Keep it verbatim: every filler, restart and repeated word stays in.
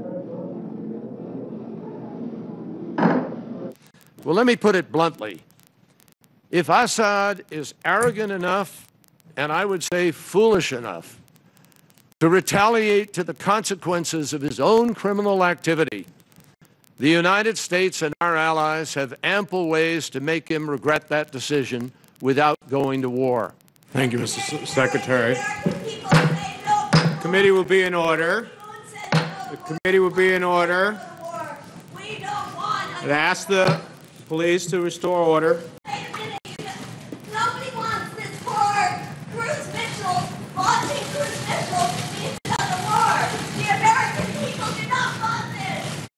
Well, let me put it bluntly. If Assad is arrogant enough, and I would say foolish enough, to retaliate to the consequences of his own criminal activity, the United States and our allies have ample ways to make him regret that decision without going to war. Thank you, Mister Secretary. The committee will be in order. The committee will be in order. And ask the police to restore order.